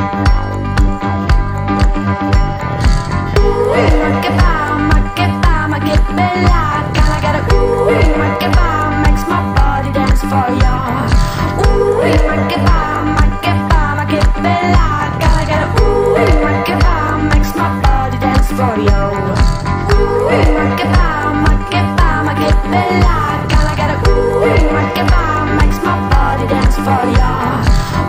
ma che bella, gotta get a makes my body dance for ya. Ma che bella.